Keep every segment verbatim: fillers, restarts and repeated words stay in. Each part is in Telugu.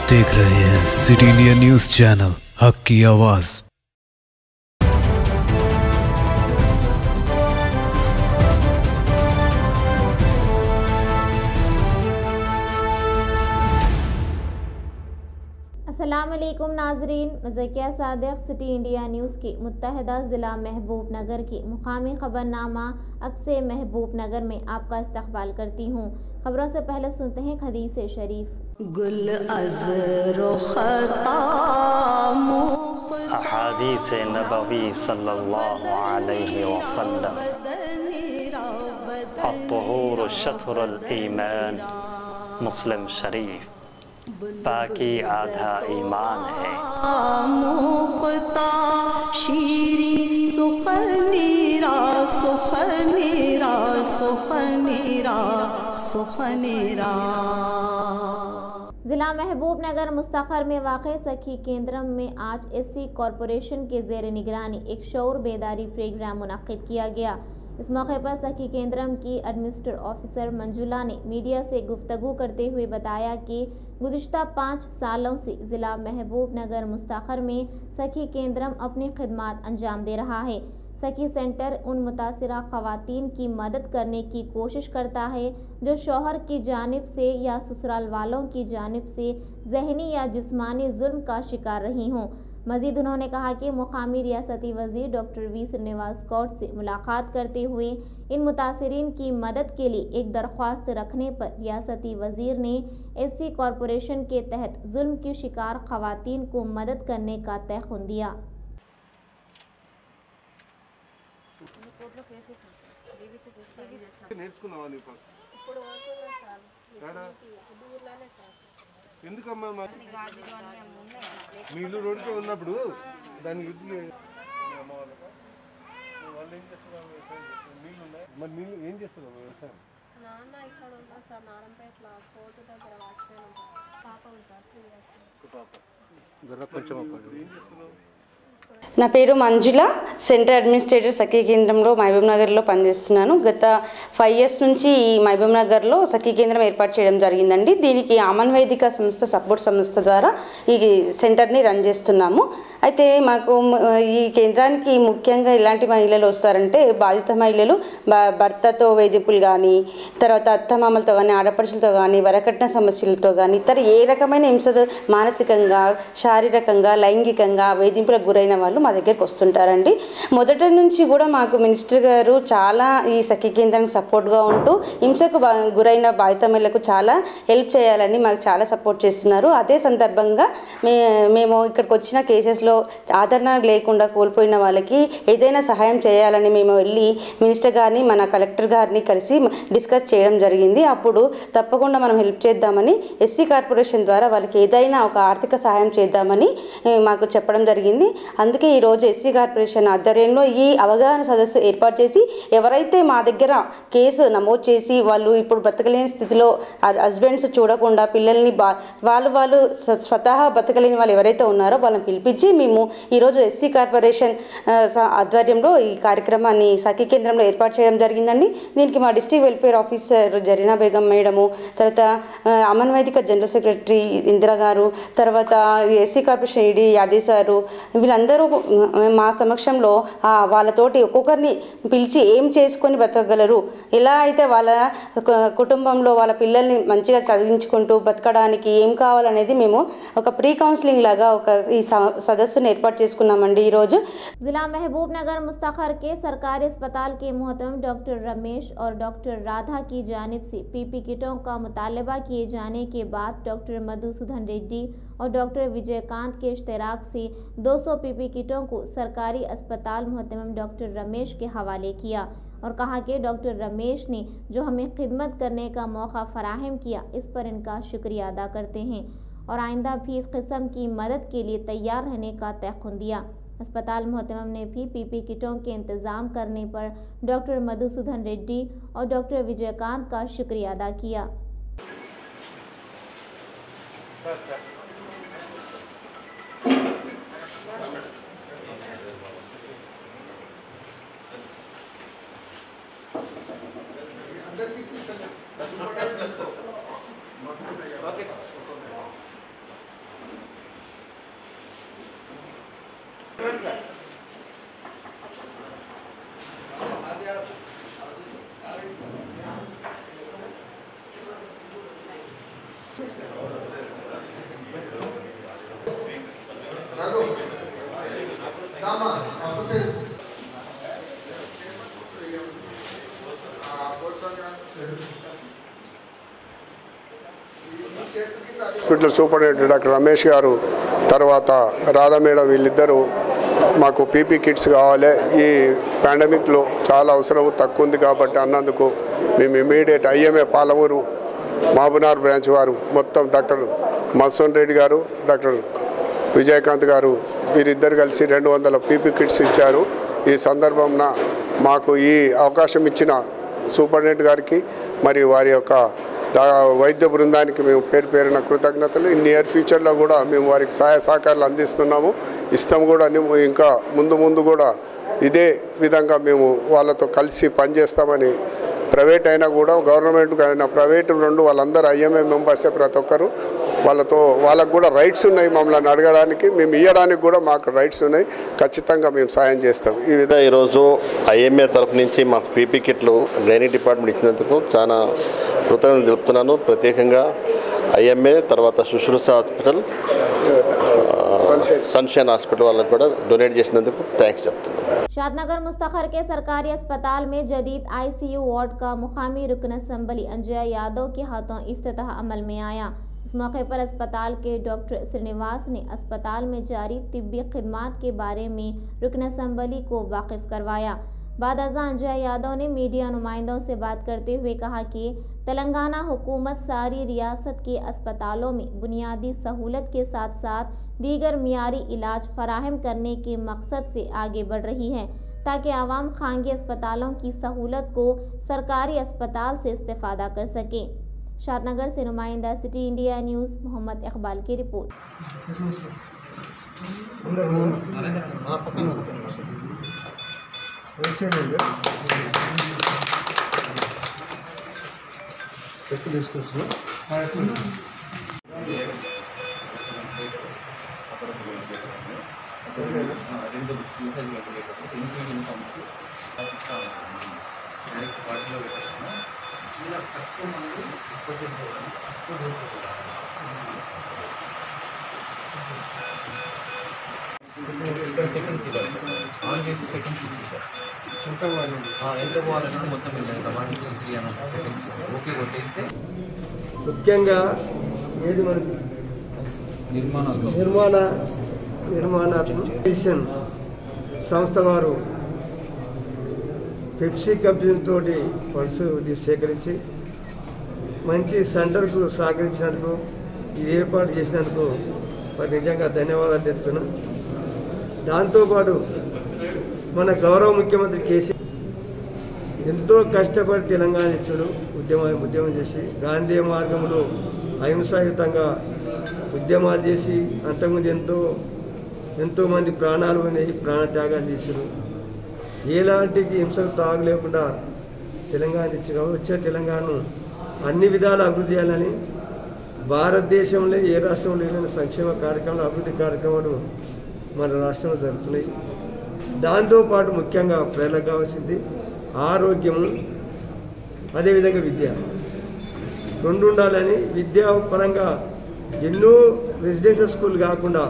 देख रहे हैं सिटी इंडिया न्यूज चैनल, हक की आवाज। अस्सलाम वालेकुम नाजरीन, मज़किया सादिक सिटी इंडिया न्यूज़ के मुत्तहदा ज़िला महबूब नगर की मुकामी ख़बरनामा अक्से महबूब नगर में आपका इस्तकबाल करती हूँ। खबरों से पहले सुनते हैं हदीस शरीफ। गुल अज़रो अहादीस नबवी सल्लल्लाहु अलैहि वसल्लम, अत्तहूर शत्रुल ईमान। मुस्लिम शरीफ। बाकी आधा ईमान है। शीरी सुखनीरा सुखनीरा सुखनीरा सुखनीरा। ज़िला महबूब नगर मुस्तखर में वाक़े सखी केंद्रम में आज एससी कॉरपोरेशन के ज़ेर निगरानी एक शऊर बेदारी प्रोग्राम मुनक़्क़िद किया गया। इस मौके पर सखी केंद्रम की एडमिनिस्ट्रेटिव ऑफिसर मंजुला ने मीडिया से गुफ्तगू करते हुए बताया कि गुज़िश्ता पाँच सालों से ज़िला महबूब नगर मुस्तखर में सखी केंद्रम अपनी खिदमात अंजाम दे रहा है। सखी सेंटर उन मुतासिरा ख़वातीन की मदद करने की कोशिश करता है जो शौहर की जानिब से या ससुराल वालों की जानिब से ज़हनी या जिस्मानी जुल्म का शिकार रही हों। मज़ीद उन्होंने कहा कि मुकामी रियासती वज़ीर डॉक्टर वी श्रीनिवास कौर से मुलाकात करते हुए इन मुतासिरीन की मदद के लिए एक दरख्वास्त रखने पर रियासती वज़ीर ने एससी कॉरपोरेशन के तहत जुल्म की शिकार ख़वातीन को मदद करने का तयक़ुन दिया। ఎందుకమ్మా మీ ఇల్లు రోడ్డుతో ఉన్నప్పుడు దానికి వాళ్ళు ఏం చేస్తున్నారు? నీళ్ళు ఉన్నాయి, మరి నీళ్ళు ఏం చేస్తున్నారు వ్యవసాయం? నాన్న ఇక్కడ ఉన్నా సార్, నారంపేటలో కోర్టు దగ్గర వాచ్మెన్ ఉంటారు సార్. పాప ఉంటారు త్రీ ఇయర్స్ పాప. కొంచెం ఏం చేస్తున్నావు? నా పేరు మంజుల, సెంటర్ అడ్మినిస్ట్రేటర్ సఖీ కేంద్రంలో మహబూబ్ నగర్లో పనిచేస్తున్నాను. గత ఫైవ్ ఇయర్స్ నుంచి ఈ మహబూబ్ నగర్లో సఖీ కేంద్రం ఏర్పాటు చేయడం జరిగిందండి. దీనికి అమన్ వేదిక సంస్థ సపోర్ట్ సంస్థ ద్వారా ఈ సెంటర్ని రన్ చేస్తున్నాము. అయితే మాకు ఈ కేంద్రానికి ముఖ్యంగా ఎలాంటి మహిళలు వస్తారంటే బాధిత మహిళలు భర్తతో వేధింపులు కానీ, తర్వాత అత్తమామలతో కానీ, ఆడపడుచులతో కానీ, వరకట్న సమస్యలతో కానీ, ఇతర ఏ రకమైన హింస మానసికంగా, శారీరకంగా, లైంగికంగా వేధింపులకు గురైన వాళ్ళు మా దగ్గరికి వస్తుంటారండి. మొదటి నుంచి కూడా మాకు మినిస్టర్ గారు చాలా ఈ సఖీ కేంద్రానికి సపోర్ట్గా ఉంటూ హింసకు గురైన బాధిత మహిళలకు చాలా హెల్ప్ చేయాలని మాకు చాలా సపోర్ట్ చేస్తున్నారు. అదే సందర్భంగా మే మేము ఇక్కడికి వచ్చిన కేసెస్లో ఆదరణ లేకుండా కోల్పోయిన వాళ్ళకి ఏదైనా సహాయం చేయాలని మేము వెళ్ళి మినిస్టర్ గారిని, మన కలెక్టర్ గారిని కలిసి డిస్కస్ చేయడం జరిగింది. అప్పుడు తప్పకుండా మనం హెల్ప్ చేద్దామని ఎస్సీ కార్పొరేషన్ ద్వారా వాళ్ళకి ఏదైనా ఒక ఆర్థిక సహాయం చేద్దామని మాకు చెప్పడం జరిగింది. అందుకే ఈరోజు ఎస్సీ కార్పొరేషన్ ఆధ్వర్యంలో ఈ అవగాహన సదస్సు ఏర్పాటు చేసి ఎవరైతే మా దగ్గర కేసు నమోదు చేసి వాళ్ళు ఇప్పుడు బతకలేని స్థితిలో హస్బెండ్స్ చూడకుండా పిల్లల్ని బా వాళ్ళు వాళ్ళు స్వతహా బతకలేని వాళ్ళు ఎవరైతే ఉన్నారో వాళ్ళని పిలిపించి మేము ఈరోజు ఎస్సీ కార్పొరేషన్ ఆధ్వర్యంలో ఈ కార్యక్రమాన్ని సఖీ కేంద్రంలో ఏర్పాటు చేయడం జరిగిందండి. దీనికి మా district welfare officer Zareena Begum madam, తర్వాత అమన్ వేదిక జనరల్ సెక్రటరీ ఇందిరా గారు, తర్వాత SC corporation ED Yadav sir, వీళ్ళందరూ మా సమక్షంలో వాళ్ళతోటి ఒక్కొక్కరిని పిలిచి ఏం చేసుకొని బతకగలరు, ఎలా అయితే వాళ్ళ కుటుంబంలో వాళ్ళ పిల్లల్ని మంచిగా చదివించుకుంటూ బతకడానికి ఏం కావాలనేది మేము ఒక ప్రీ కౌన్సిలింగ్ లాగా ఒక ఈ సదస్సును ఏర్పాటు చేసుకున్నామండి. ఈరోజు जिला महबूब नगर मुस्तखर के सरकारी अस्पताल के मोहतरम डॉक्टर रमेश और डॉक्टर राधा की जानिब से पीपी किटों का मुतालबा किए जाने के बाद डॉक्टर मधुसूदन रेड्डी और डॉक्टर विजयकांत के इश्तराक से दो सौ पीपी किटों को सरकारी अस्पताल मोहतरम डॉक्टर रमेश के हवाले किया और कहा कि डॉक्टर रमेश ने जो हमें खिदमत करने का मौका फराहम किया, इस पर इनका शुक्रिया अदा करते हैं और आइंदा भी इस किस्म की मदद के लिए तैयार रहने का तयक़ुन दिया। अस्पताल मोहतरम ने भी पीपी किटों के इंतज़ाम करने पर डॉक्टर मधुसूदन रेड्डी और डॉक्टर विजयकांत का शुक्रिया अदा किया। హాస్పిటల్ సూపరింటెండెంట్ డాక్టర్ రమేష్ గారు తర్వాత రాధా మేడం వీళ్ళిద్దరూ మాకు పీపీ కిట్స్ కావాలి, ఈ పాండమిక్లో చాలా అవసరం తక్కువ ఉంది కాబట్టి అన్నందుకు మేము immediate IMA Palamuru Mahabubnagar branch వారు మొత్తం డాక్టర్ మసోన్ రెడ్డి గారు డాక్టర్ విజయకాంత్ గారు వీరిద్దరు కలిసి రెండు వందల పీపీ కిట్స్ ఇచ్చారు. ఈ సందర్భంన మాకు ఈ అవకాశం ఇచ్చిన సూపరింటెండెంట్ గారికి మరియు వారి యొక్క వైద్య బృందానికి మేము పేరు పేరున కృతజ్ఞతలు. నియర్ ఫ్యూచర్లో కూడా మేము వారికి సహాయ సహకారాలు అందిస్తున్నాము, ఇస్తాము కూడా. ఇంకా ముందు ముందు కూడా ఇదే విధంగా మేము వాళ్ళతో కలిసి పనిచేస్తామని, ప్రైవేట్ అయినా కూడా గవర్నమెంట్ అయినా ప్రైవేట్ రెండు వాళ్ళందరూ ఐఎంఏ మెంబర్సే ప్రతి ఒక్కరు. వాళ్ళతో వాళ్ళకు కూడా రైట్స్ ఉన్నాయి మమ్మల్ని అడగడానికి, మేము ఇవ్వడానికి కూడా మాకు రైట్స్ ఉన్నాయి. ఖచ్చితంగా మేము సాయం చేస్తాం. ఈ విధంగా ఈరోజు ఐఎంఏ తరఫు నుంచి మాకు పీపీ కిట్లు గైనిక్ డిపార్ట్మెంట్ ఇచ్చినందుకు చాలా కృతజ్ఞతలు తెలుపుతున్నాను. ప్రత్యేకంగా ఐఎంఏ తర్వాత శుశ్రూష హాస్పిటల్, सनशाइन हॉस्पिटल वालों को डोनेट చేసినందుకు థాంక్స్ చెప్తున్నాను। शादनगर मुस्तखर के सरकारी अस्पताल में जदीद आईसीयू वार्ड का मुकामी रुकन असम्बली अंजय यादव के हाथों इफ्तिताह अमल में आया। इस मौके पर अस्पताल के डॉक्टर श्रीनिवास ने अस्पताल में जारी तिब्बी खिदमात के बारे में रुकन असम्बली को वाकिफ करवाया। बाद अज़ा अंजय यादव ने मीडिया नुमाइंदों से बात करते हुए कहा कि तेलंगाना हुकूमत सारी रियासत के अस्पतालों में बुनियादी सहूलत के साथ साथ दीगर मियारी इलाज फराहम करने के मकसद से आगे बढ़ रही है ताकि आवाम खानगी अस्पतालों की सहूलत को सरकारी अस्पताल से इस्तेफादा कर सकें। शादनगर से नुमाइंदा city India news Mohammed Iqbal की रिपोर्ट। సెకండ్స్ ఇవ్వాలి ఆన్ చేసి సెకండ్స్ ఇచ్చేసారు ఎంత ఎంత పోవాలన్నా మొత్తం వెళ్ళాలి వన్ టూ త్రీ అన్న సెకండ్స్ ఓకే కొట్టేస్తే ముఖ్యంగా ఏది మనకి నిర్మాణ నిర్మాణ నిర్మాణాత్మక సంస్థ వారు పెప్సీ కంపెనీతో ఫండ్స్ సేకరించి మంచి సెంటర్కు సహకరించినందుకు ఇది ఏర్పాటు చేసినందుకు మరి నిజంగా ధన్యవాదాలు తెలుపుతున్నాను। దాంతోపాటు మన గౌరవ ముఖ్యమంత్రి కేసీఆర్ ఎంతో కష్టపడి తెలంగాణ ఇచ్చాడు, ఉద్యమ ఉద్యమం చేసి గాంధీ మార్గంలో అహింసాయుతంగా ఉద్యమాలు చేసి అంతకుముందు ఎంతో ఎంతోమంది ప్రాణాలు పోయినాయి, ప్రాణత్యాగాలు చేశారు। ఎలాంటి హింసకు తాగు లేకుండా తెలంగాణ ఇచ్చిన వచ్చే తెలంగాణను అన్ని విధాల అభివృద్ధి చేయాలని భారతదేశంలో ఏ రాష్ట్రంలో లేని సంక్షేమ కార్యక్రమాలు అభివృద్ధి కార్యక్రమాలు మన రాష్ట్రంలో జరుగుతున్నాయి। దాంతోపాటు ముఖ్యంగా ప్రజలకు కావాల్సింది ఆరోగ్యము, అదేవిధంగా విద్య రెండు ఉండాలని విద్యాపరంగా ఎన్నో రెసిడెన్షియల్ స్కూల్ కాకుండా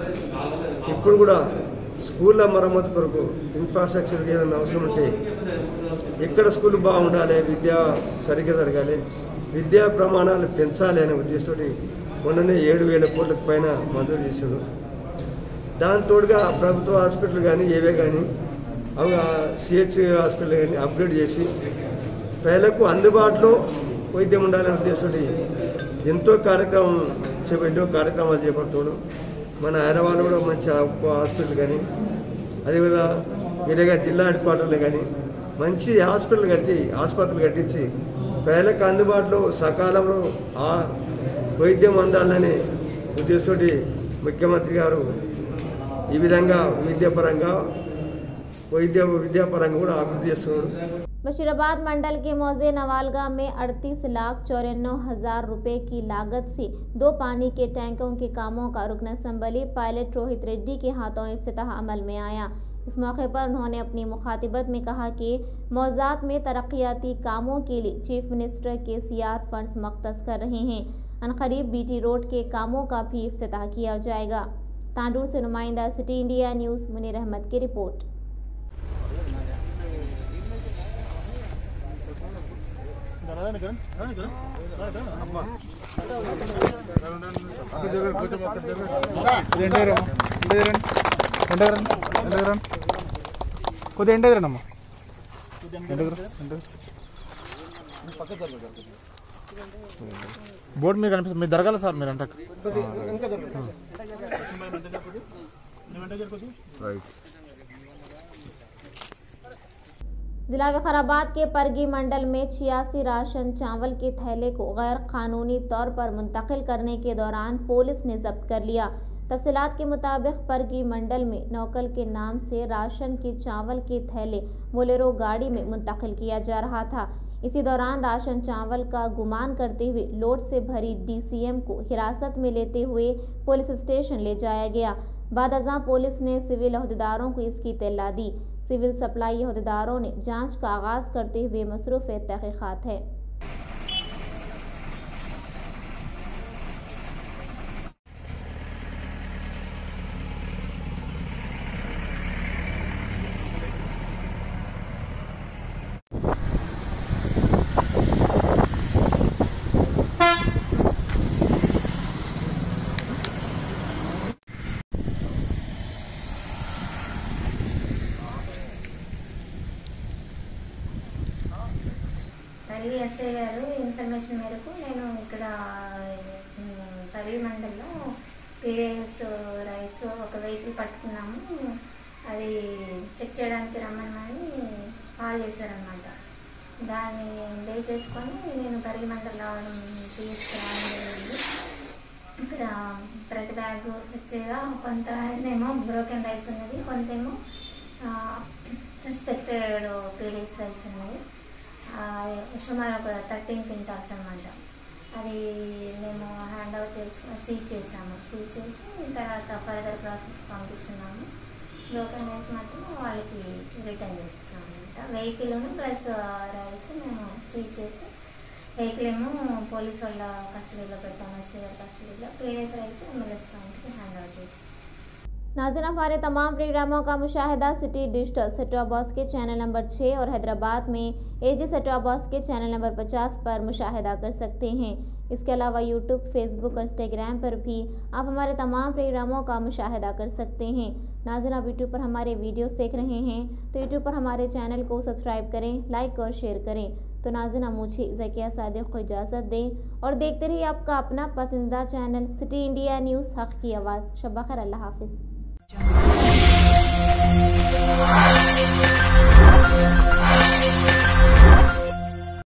ఇప్పుడు కూడా స్కూళ్ళ మరమ్మతు కొరకు ఇన్ఫ్రాస్ట్రక్చర్ ఏదైనా అవసరం ఉంటే ఎక్కడ స్కూల్ బాగుండాలి, విద్య సరిగ్గా జరగాలి, విద్యా ప్రమాణాలు పెంచాలి అనే ఉద్దేశంతో మొన్ననే ఏడు వేల కోట్లకు పైన మంజూరు చేశాడు। దాంతోడుగా ప్రభుత్వ హాస్పిటల్ కానీ ఏవే కానీ అవి సిహెచ్ హాస్పిటల్ కానీ అప్గ్రేడ్ చేసి ప్రజలకు అందుబాటులో వైద్యం ఉండాలనే ఉద్దేశంతో ఎంతో కార్యక్రమం ఎన్నో కార్యక్రమాలు చేపడుతున్నాడు। మన హైదరాబాద్లో కూడా మంచి హాస్పిటల్ కానీ అదేవిధంగా వేరేగా జిల్లా హెడ్ క్వార్టర్లు కానీ మంచి హాస్పిటల్ కట్టి ఆసుపత్రులు కట్టించి ప్రజలకు అందుబాటులో సకాలంలో ఆ వైద్యం అందాలనే ఉద్దేశంతో ముఖ్యమంత్రి గారు ఈ విధంగా విద్యాపరంగా వైద్య విద్యాపరంగా కూడా అభివృద్ధి చేస్తున్నారు। बशीराबाद मंडल के मौजे नवालगा में अड़तीस लाख चौरानवे हजार रुपए की लागत से दो पानी के टैंकों के कामों का रुकन असम्बली पायलट रोहित रेड्डी के हाथों इफ्तिताह अमल में आया। इस मौके पर उन्होंने अपनी मुखातिबत में कहा कि मौजात में तरक्याती कामों के लिए chief minister K CR funds मख्तस कर रहे हैं। अनकरीब बीटी रोड के कामों का भी इफ्तिताह किया जाएगा। तांडूर से नुमाइंदा city India news Munir Ahmed की रिपोर्ट। Dana dana kan, dana kan, dana dana, amma. కొద్దిగా ఎండగరండి బోర్డు మీరు కనిపిస్తుంది మీరు జరగాలి సార్ మీరు అంటే जिला विकाराबाद के परगी मंडल में छियासी राशन चावल के थैले को गैर कानूनी तौर पर मुंतकिल करने के दौरान पुलिस ने जब्त कर लिया। तफसीलात के मुताबिक परगी मंडल में नौकल के नाम से राशन के चावल के थैले बोलेरो गाड़ी में मुंतकिल किया जा रहा था। इसी दौरान राशन चावल का गुमान करते हुए लोड से भरी डीसीएम को हिरासत में लेते हुए पुलिस स्टेशन ले जाया गया। बाद अज़ां पुलिस ने सिविल अहदेदारों को इसकी इत्तला दी। सिविल सप्लाई अहदेदारों ने जांच का आगाज करते हुए मसरूफ़ तहक़ीक़ात है। తల్లి ఎస్ఐ గారు ఇన్ఫర్మేషన్ మేరకు నేను ఇక్కడ తల్లి మండల్లో పీడిఎస్ రైస్ ఒక వెహికల్ పట్టుకున్నాము, అది చెక్ చేయడానికి రమ్మని కాల్ చేశారనమాట. దాన్ని బేస్ చేసుకొని నేను తల్లి మండల్ రావడం తీసుకురావడం జరిగింది. ఇక్కడ ప్రతి బ్యాగ్ చెక్ చేయగా కొంత ఏమో బ్రోకెన్ రైస్ ఉన్నది, కొంతేమో సస్పెక్టెడ్ పీడిఎస్ రైస్ ఉన్నది. సుమారు ఒక థర్టీన్ క్వింటాల్స్ అనమాట. అది మేము హ్యాండ్ ఓవర్ చేసి సీజ్ చేసాము. సీజ్ చేసి తర్వాత ఫర్దర్ ప్రాసెస్ పంపిస్తున్నాము. బ్రోకెన్ రైస్ మాత్రం వాళ్ళకి రిటర్న్ చేస్తాము అనమాట. వెహికల్ ప్లస్ రైస్ మేము సీజ్ చేసి వెహికల్ ఏమో పోలీస్ వాళ్ళ కస్టడీలో పెట్టాము, ఎస్సీ గారి కస్టడీలో. పీడిఎస్ రైస్ ఎమ్మెల్యేస్ పాయింట్కి హ్యాండ్ ओवर చేసి नाज़रीन, हमारे तमाम प्रोग्रामों का मुशाहिदा सिटी डिजिटल सेटॉप बॉक्स के चैनल नंबर छः और हैदराबाद में एजी सेटॉप बॉक्स के चैनल नंबर पचास पर मुशाहिदा कर सकते हैं। इसके अलावा यूट्यूब, फेसबुक और इंस्टाग्राम पर भी आप हमारे तमाम प्रोग्रामों का मुशाहिदा कर सकते हैं। नाज़रीन, आप यूट्यूब पर हमारे वीडियोस देख रहे हैं तो यूट्यूब पर हमारे चैनल को सब्सक्राइब करें, लाइक और शेयर करें। तो नाज़रीन, मुझे ज़किया सादिक को इजाज़त दें और देखते रहिए आपका अपना पसंदीदा चैनल सिटी इंडिया न्यूज़, हक़ की आवाज़। शब ख़ैर, अल्लाह हाफ़िज़।